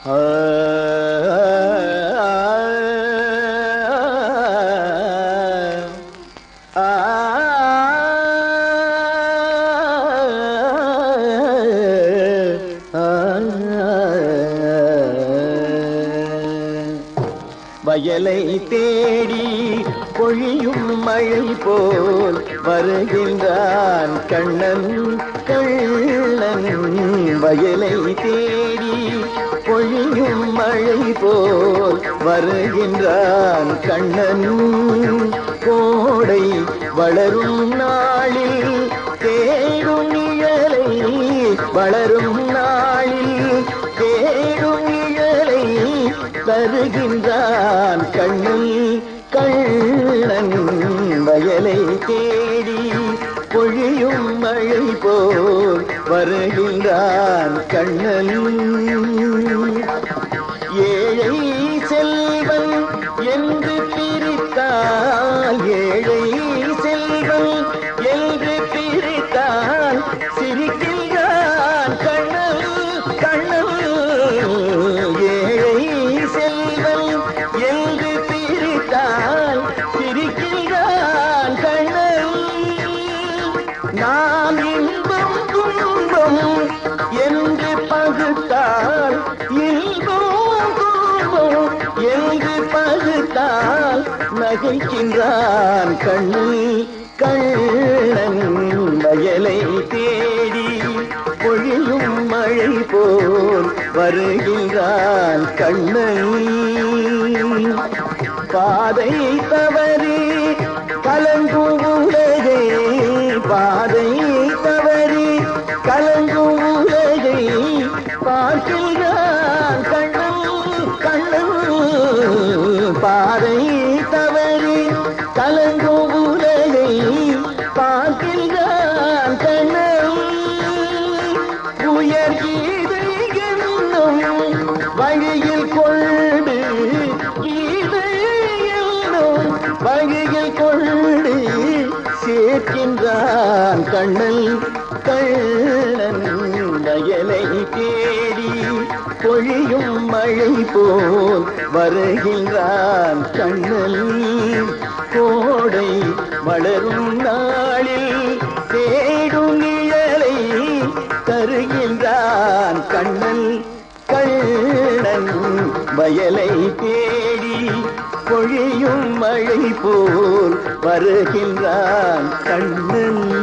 வயலை தேடி பொழியும் மழை போல் வருகின்றான் கண்ணன் கள்ளன். வயலை தேடி பொழியும் மழை போல் வருகின்றான் கண்ணன். கோடை வளரும் நாளில் தேடும் நிழலை, வளரும் நாளில் தேடும் நிழலை தருகின்றான் கண்ணன் கள்ளன். வயலை தேடி பொழியும் மழை போல் வருகின்றான் கண்ணன். ஏழை செல்வன் என்று பிரித்தால், ஏழை செல்வன் என்று பிரித்தால் சிரிக்கின்றான் கண்ணன் கண்ணன். ஏழை செல்வன் என்று பிரித்தால் சிரிக்கின்றான் கண்ணன். நாம் இன்பம் துன்பம் என்று பகுத்தால், இன்பம் துன்பம் என்று பகுத்தால் நகைக்கின்றான் கண்ணன் கள்ளன். வயலை தேடி பொழியும் மழை போல் வருகின்றான் கண்ணன். பாதை தவறி கலங்கும் உலகை, பாதை தவறி கலங்கும் உலகை பார்க்கின்றான் கண்ணன் கண்ணன். பாதை தவறி கலங்கும் உலகை பார்க்கின்றான் கண்ணன். உயர் கீதை என்னும் வழியில் கொண்டு, கீதை என்னும் வழியில் கொண்டு சேர்க்கின்றான் கண்ணன் கள்ளன். வயலை தேடி பொழியும் மழை போல் வருகின்றான் கண்ணன். கோடை வளரும் நாளில் தேடும் நிழலை தருகின்றான் கண்ணன் கள்ளன். வயலை தேடி பொழியும் மழை போல் வருகின்றான் கண்ணன்.